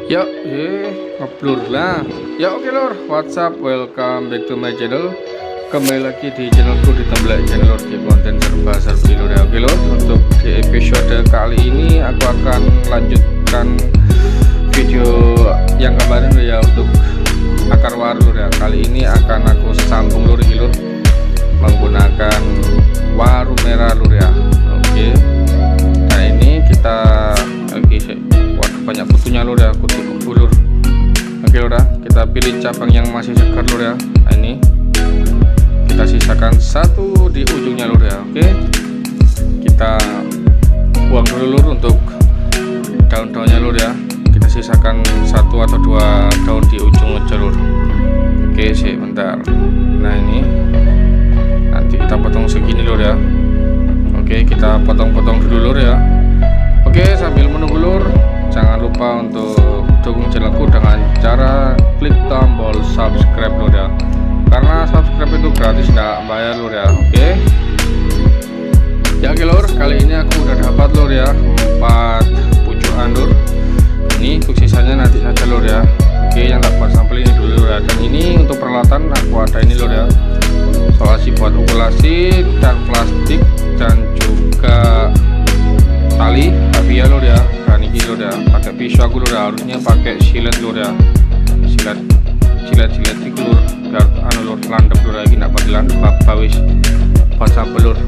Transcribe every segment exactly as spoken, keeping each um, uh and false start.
Ya, eh, upload lah. Ya oke lor, what's up, welcome back to my channel. Kembali lagi di channelku di Temblek Channel lor, di konten serba serbi lor ya. Oke lor, untuk di episode kali ini aku akan lanjutkan video yang kemarin lor ya, untuk akar waru lor ya. Kali ini akan aku sambung lor lor menggunakan waru merah lor ya. Oke, nah ini kita lagi banyak kutunya lor ya, kutu kutu lor. Oke lor ya, kita pilih cabang yang masih segar lor ya. Nah ini kita sisakan satu di ujungnya lor ya. Oke, kita buang dulu lor untuk daun-daunnya lor ya. Kita sisakan satu atau dua daun di ujung aja lor. Oke sih, bentar. Nah ini nanti kita potong segini lor ya. Oke, kita potong-potong dulu lor ya. Oke, sambil menunggu lor, jangan lupa untuk dukung channelku dengan cara klik tombol subscribe lor ya, karena subscribe itu gratis, nggak bayar lor ya. Oke ya, oke lor, kali ini aku udah dapat lor ya empat pucukan lor. Ini untuk sisanya nanti saja lor ya. Oke, yang tak buat sampel ini dulu lor ya. Dan ini untuk peralatan aku ada ini lor ya, solasi buat okulasi dan plastik dan juga tali tapi ya lor ya. Dan ini lor ya, pakai pisau aku lor ya, harusnya pakai silet lor ya, silet silet silet itu lor, biar anu lor landep lor lagi, nak pakai landep apa wis buat sampel lor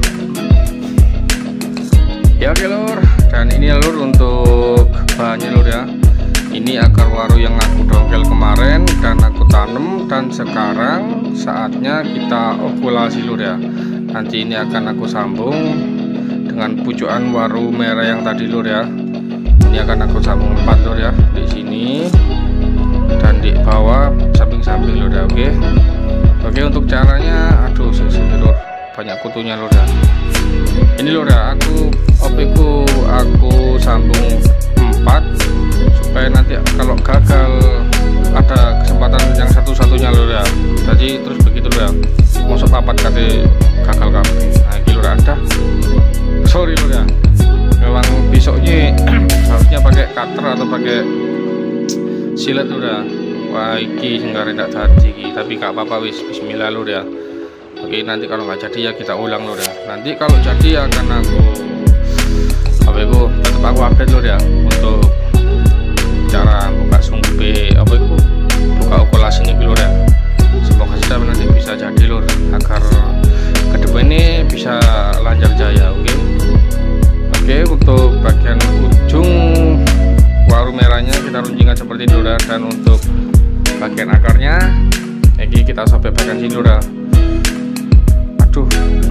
ya. Oke lor, dan ini lor untuk bahannya lor ya. Ini akar waru yang aku dongkel kemarin dan aku tanam, dan sekarang saatnya kita okulasi lor ya. Nanti ini akan aku sambung dengan pucukan waru merah yang tadi lor ya. Ini akan aku sambung empat lor ya, di sini dan di bawah samping-samping lor ya. Oke oke, untuk caranya, aduh sini lor, banyak kutunya lor ya. Ini lor ya, aku opeku aku sambung empat supaya nanti kalau gagal ada kesempatan yang satu-satunya lor ya. Jadi terus begitu lor ya, masuk papat kate gagal kamu. Nah ini lor ada, sorry lor ya, memang pisaunya harusnya pakai cutter atau pakai silet lor ya. Wah iki senggara tidak tadi, tapi gak apa-apa wis, bismillah lor ya. Oke, nanti kalau nggak jadi ya kita ulang lor ya. Nanti kalau jadi akan aku apa itu tetap aku update lor ya, untuk cara buka sumpe apa itu buka okulasi ini lor ya. Semoga saja nanti bisa jadi lor, agar kedepan ini bisa lancar jaya. Oke oke, untuk bagian ujung waru merahnya kita runcingkan seperti ini lor ya. Dan untuk bagian akarnya ini kita sobek bagian sini lor ya. Aduh,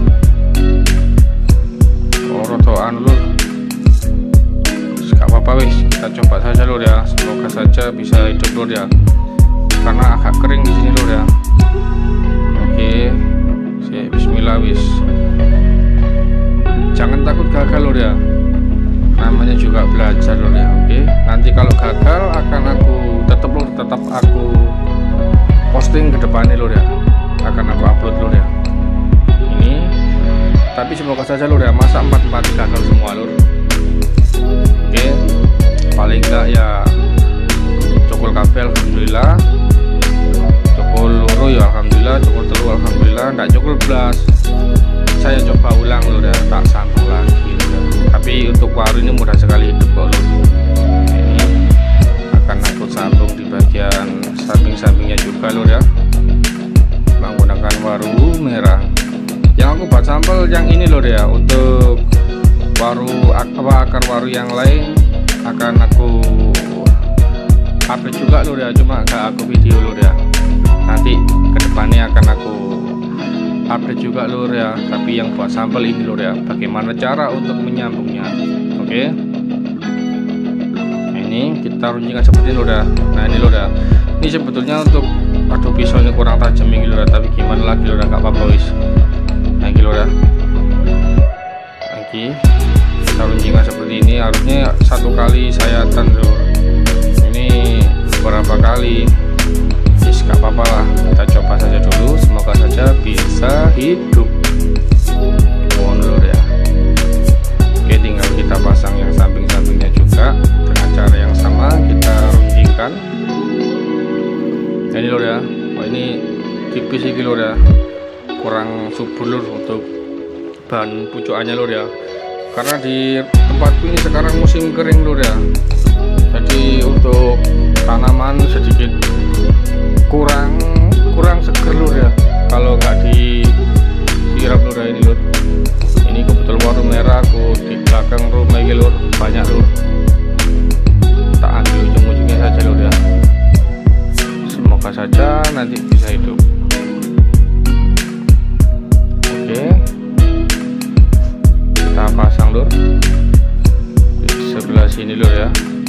oh rotoan lor, gak apa-apa wis, kita coba saja lor ya. Semoga saja bisa hidup lor ya, karena agak kering di sini lor ya. Oke, si bismillah wis, jangan takut gagal lor ya, namanya juga belajar lor ya. Oke, nanti kalau gagal akan aku tetap lor, tetap aku posting ke depannya lor ya, akan aku upload lor ya. Ini tapi semoga saja lor ya, masa empat empat gagal semua lor. Oke, paling enggak ya cokol kabel alhamdulillah, cokol loro ya alhamdulillah, cokol telur alhamdulillah, enggak cokol belas. Saya coba ulang lor ya, tak sambung lagi lor ya. Tapi untuk waru ini mudah sekali hidup kok lor. Ini akan aku sambung di bagian samping-sampingnya juga lor ya, menggunakan waru merah. Yang aku buat sampel yang ini lor ya, untuk waru apa akar waru yang lain akan aku update juga lor ya, cuma gak aku video lor ya. Nanti kedepannya akan aku update juga lor ya, tapi yang buat sampel ini lor ya, bagaimana cara untuk menyambungnya. Oke, nah, ini kita runcingkan seperti ini lor ya. Nah ini lor ya, ini sebetulnya untuk aduh pisaunya kurang tajam ini lor ya, tapi gimana lagi lor ya, gak apa-apa wis. Nah ini lor ya, lagi kita runcingkan seperti ini, harusnya satu kali sayatan lor, ini berapa kali is gak apa-apa lah, kita coba saja dulu, semoga saja bisa hidup mohon lor ya. Oke, tinggal kita pasang yang samping-sampingnya juga dengan cara yang sama, kita runcingkan tipis iki lur ya, kurang subur lur untuk bahan pucukannya lur ya, karena di tempatku ini sekarang musim kering lur ya, jadi untuk tanaman sedikit kurang kurang seger lur ya kalau nggak disiram lur ya. Ini lur, ini kebetulan warung merah aku di belakang rumah ini lur, banyak lur, tak ambil ujung-ujungnya saja lur ya, semoga saja nanti bisa hidup. Oke, kita pasang lur di sebelah sini lur ya.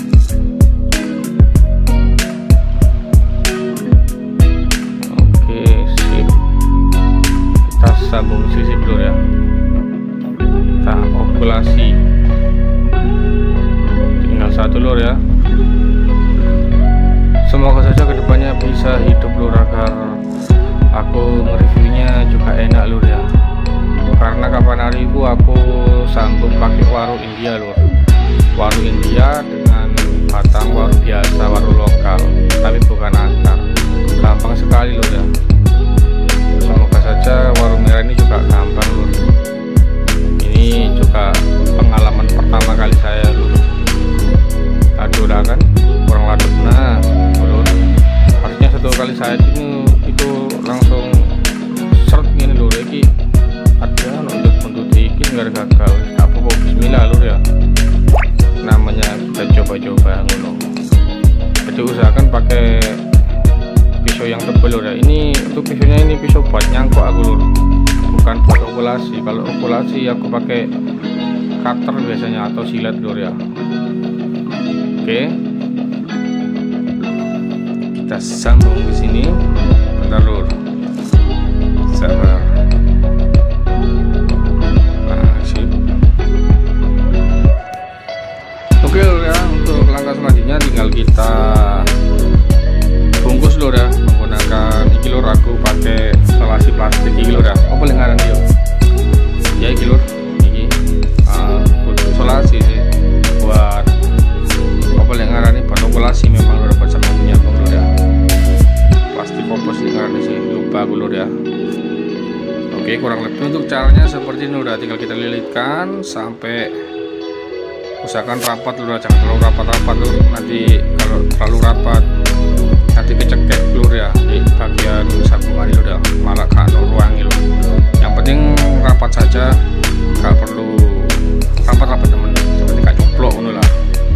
Oke, sip, kita sambung sisip lur ya, kita okulasi tinggal satu lur ya. Semoga saja kedepannya bisa hidup lur, agar aku mereviewnya juga enak lur ya, karena kapan hari itu aku sambung pakai waru India lur, waru India dengan batang waru biasa, waru lokal, tapi bukan antar, gampang sekali lur ya. Semoga saja waru merah ini juga gampang lur, ini juga pengalaman pertama kali saya lur. Aduh lah kan kurang laduk, nah lur, harusnya satu kali saya ini itu langsung seret gini lur, ini ada untuk bentuk ikin nggak gagal, apa-apa bismillah lur ya, namanya kita coba-coba ngono. Jadi usahakan pakai pisau yang tebal lur ya. Ini untuk pisaunya ini pisau buat nyangkuk aku lur, bukan buat okulasi. Kalau okulasi aku pakai cutter biasanya atau silet lur ya. Oke, kita sambung di sini. Bentar lur, sabar. Nah, sip. Oke lur ya, untuk langkah selanjutnya tinggal kita bungkus lur ya, menggunakan iki lur, aku pakai selasi plastik iki lur ya. Apa lengaran dia? Ya iki lur, iki uh, butuh selasi sih buat apa lengaran ini, buat okulasi memang lur, buat sama punya lur ya. Plastik kompos lengaran sih, lupa aku lur ya. Oke, kurang lebih untuk caranya seperti ini lur ya, tinggal kita lilitkan sampai usahakan rapat lur, jangan terlalu rapat-rapat lur, nanti kalau terlalu rapat nanti kecekek lur ya di bagian sambungan lur ya, malah kan ruang lur. Yang penting rapat saja, nggak perlu rapat-rapat temen, seperti kayak coplok ngono lah.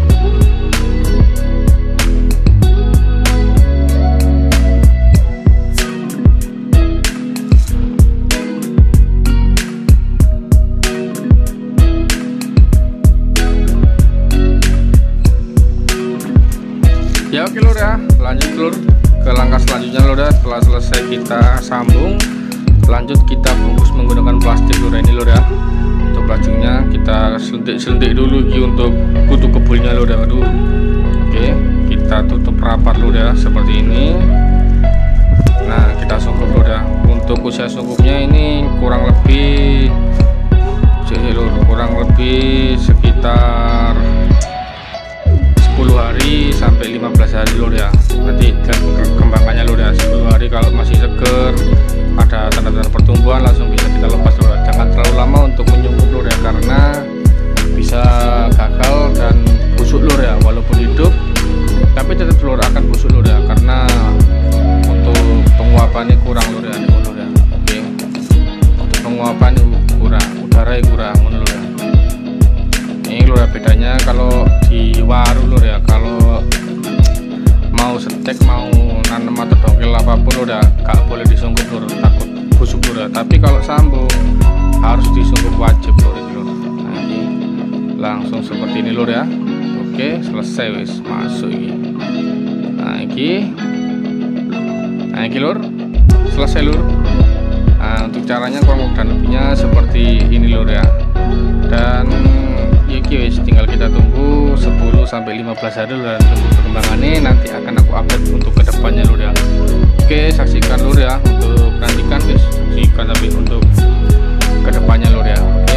Ya oke lur ya, lanjut lur ke langkah selanjutnya lur ya. Setelah selesai kita sambung, lanjut kita bungkus menggunakan plastik lur ini lur ya. Untuk bajunya kita selentik-selentik dulu gitu untuk kutu kebulnya lur ya. Aduh. Oke, kita tutup rapat lur ya seperti ini. Nah, kita sungkup lur ya. Untuk usia sungkupnya ini kurang lebih lur, kurang lebih sekitar sepuluh hari sampai lima belas hari lur ya. Nanti perkembangannya lur ya, sepuluh hari kalau masih seger, ada tanda-tanda pertumbuhan, langsung bisa kita lepas lur ya. Jangan terlalu lama untuk menyungkup lur ya, karena bisa gagal dan busuk lur ya. Walaupun hidup tapi tetap lur akan busuk lur ya, karena untuk penguapannya kurang lur ya, lur ya. Oke, untuk penguapan kurang, udara kurang lur ya. Ini lur ya bedanya kalau di waru lur ya, kalau mau setek, mau nanem atau dongkel apapun lur ya, gak boleh disungkup lur, takut busuk lur ya. Tapi kalau sambung harus disungkup wajib lur ini lur. Nah, ini langsung seperti ini lur ya. Oke, selesai wis, masuk ini. Nah ini, nah ini lur, selesai lur. Nah, untuk caranya kurang dan lebihnya seperti ini lur ya. Dan iki wis tinggal kita tunggu sepuluh sampai lima belas hari lur, dan tunggu perkembangannya, nanti akan aku update untuk kedepannya lur ya. Oke, saksikan lur ya, untuk nantikan wis, saksikan tapi untuk kedepannya lur ya. Oke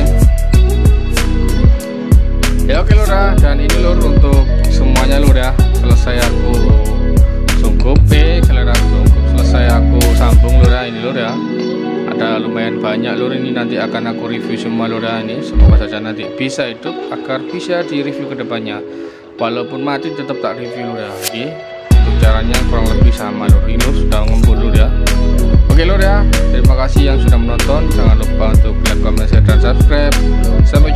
ya, oke lur ya, dan ini lur untuk semuanya lur ya. Selesai aku sungkup, eh selera sungkup, selesai aku sambung lur ya, ini lur ya. Ada lumayan banyak lur, ini nanti akan aku review semua lur ya. Ini semoga saja nanti bisa hidup agar bisa di review kedepannya. Walaupun mati tetap tak review lur ya. Jadi untuk caranya kurang lebih sama lur. Ini sudah ngembun lur ya. Oke lur ya, terima kasih yang sudah menonton. Jangan lupa untuk like, comment, share, dan subscribe. Sampai